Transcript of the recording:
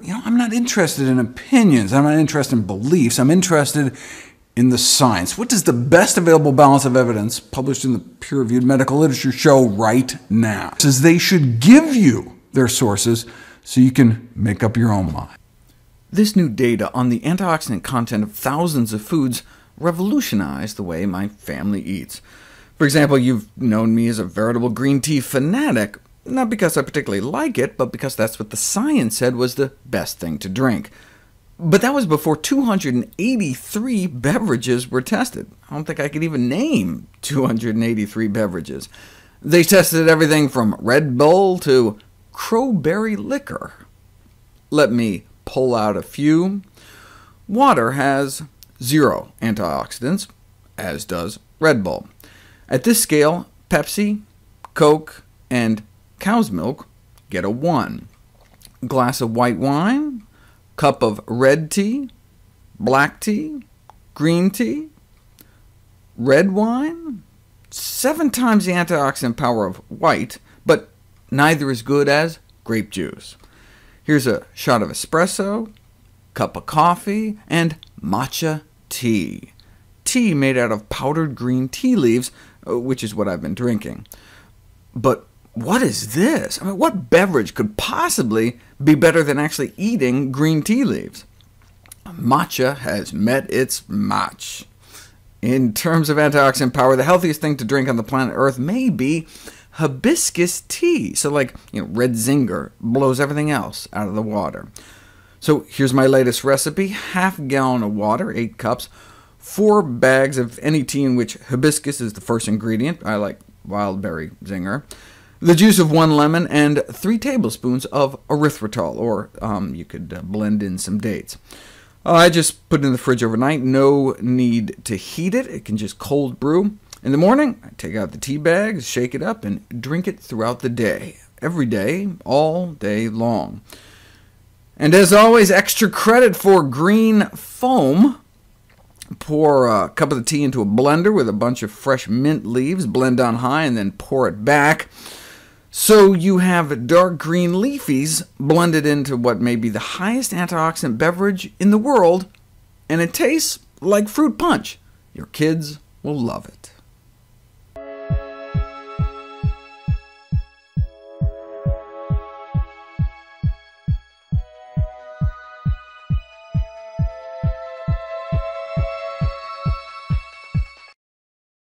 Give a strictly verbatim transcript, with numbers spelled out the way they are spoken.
You know, I'm not interested in opinions. I'm not interested in beliefs. I'm interested in the science. What does the best available balance of evidence published in the peer-reviewed medical literature show right now? It says they should give you their sources so you can make up your own mind. This new data on the antioxidant content of thousands of foods revolutionized the way my family eats. For example, you've known me as a veritable green tea fanatic, not because I particularly like it, but because that's what the science said was the best thing to drink. But that was before two hundred eighty-three beverages were tested. I don't think I could even name two hundred eighty-three beverages. They tested everything from Red Bull to crowberry liquor. Let me pull out a few. Water has zero antioxidants, as does Red Bull. At this scale, Pepsi, Coke, and cow's milk get a one. Glass of white wine, cup of red tea, black tea, green tea, red wine, seven times the antioxidant power of white, but neither as good as grape juice. Here's a shot of espresso, cup of coffee, and matcha tea. Tea made out of powdered green tea leaves, which is what I've been drinking. But what is this? I mean, what beverage could possibly be better than actually eating green tea leaves? Matcha has met its match. In terms of antioxidant power, the healthiest thing to drink on the planet Earth may be hibiscus tea. So like, you know, Red Zinger blows everything else out of the water. So here's my latest recipe. Half a gallon of water, eight cups, four bags of any tea in which hibiscus is the first ingredient. I like wild berry zinger. The juice of one lemon, and three tablespoons of erythritol, or um, you could uh, blend in some dates. Uh, I just put it in the fridge overnight. No need to heat it. It can just cold brew. In the morning, I take out the tea bags, shake it up, and drink it throughout the day. Every day, all day long. And as always, extra credit for green foam. Pour a cup of the tea into a blender with a bunch of fresh mint leaves, blend on high, and then pour it back. So you have dark green leafies blended into what may be the highest antioxidant beverage in the world, and it tastes like fruit punch. Your kids will love it.